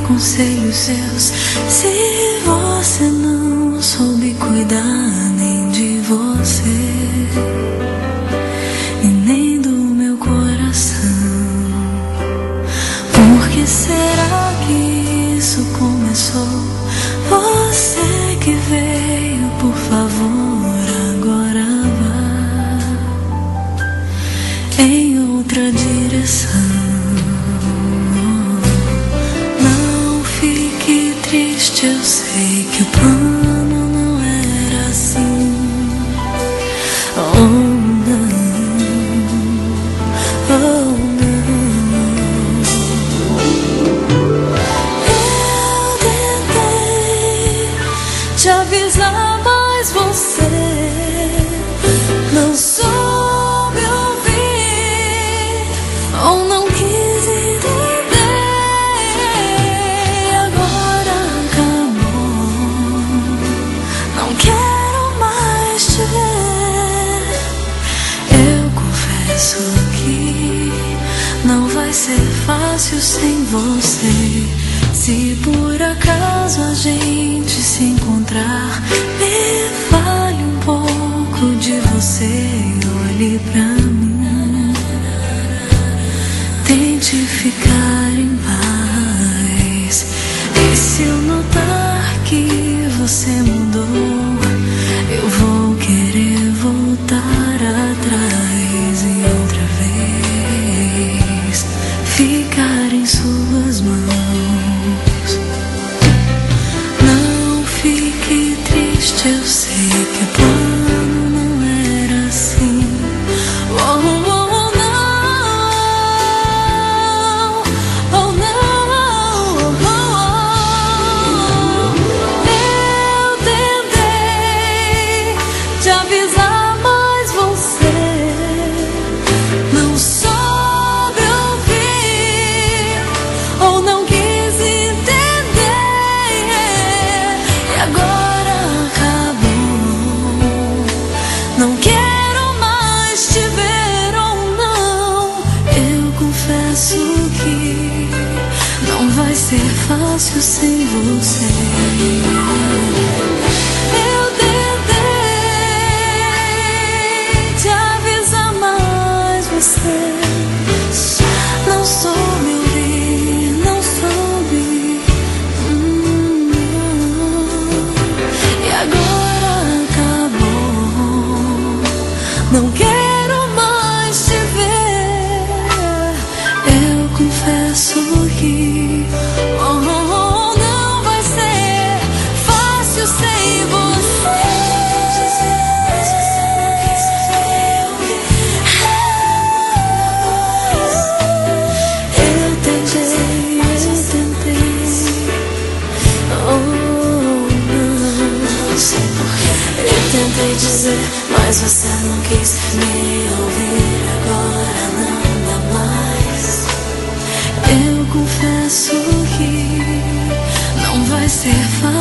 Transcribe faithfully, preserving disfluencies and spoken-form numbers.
conselhos seus se você não soube cuidar nem de você e nem do meu coração? Por que será que isso começou? Você que veio, por favor, agora vá em outra direção. Não fique triste, eu sei que o plano não era assim. Oh não, oh não. Eu tentei te avisar, mas você não soube ouvir ou não quis entender. Agora acabou, não quero mais te ver. Eu confesso que não vai ser fácil sem você. Se por acaso a gente se encontrar, me fale um pouco de você, olhe pra mim, tente ficar em paz. E se eu notar que você mudou, eu vou querer voltar atrás e outra vez ficar em suas mãos. Não fique triste, eu sei que o plano não era assim. Oh, oh, não, oh, não, oh, oh. Eu tentei te avisar, mas você não soube ouvir ou não quis entender. E agora acabou, não quero mais te ver ou não. Eu confesso que não vai ser fácil sem você. Eu tentei te avisar, mas você não soube ouvir, não soube. Hum, E agora acabou, não quero mais te ver. Eu confesso que oh, oh, oh, não vai ser fácil sem você. Eu tentei, eu tentei, oh não sei porquê. Eu tentei dizer, mas você não quis me ouvir. Agora não dá mais. Eu confesso que não vai ser fácil